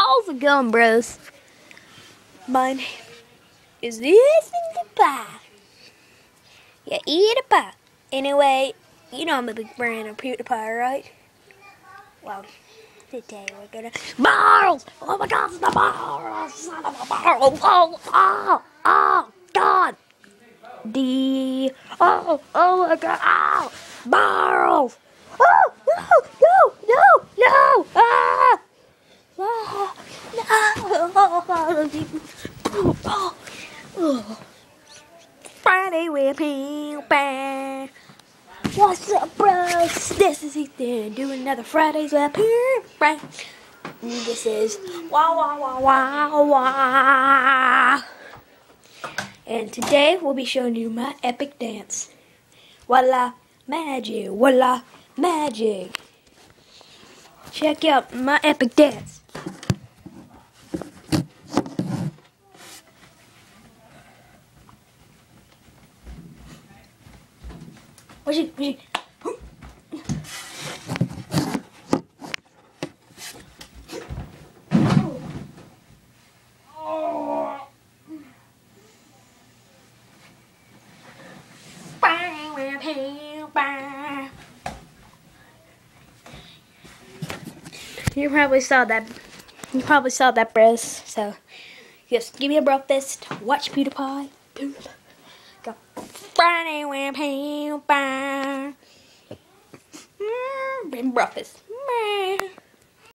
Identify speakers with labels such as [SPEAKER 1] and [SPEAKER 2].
[SPEAKER 1] How's it going, bros? My name is Ethan Pie. Yeah, eat a pie. Anyway, you know I'm a big fan of PewDiePie, right? Well, today we're gonna Barrels! Oh my God, the barrels! Son of a barrel! Oh, God! Oh my God! Oh, barrels! Oh, no! Ah! Oh. Friday with PewDiePie. What's up, bros? This is Ethan doing another Fridays with PewDiePie. This is wah. And today we'll be showing you my epic dance. Voila, magic. Check out my epic dance. What's it? You probably saw that, bros. So, just give me a breakfast. Watch PewDiePie. Go. Friday with PewDiePie. Breakfast.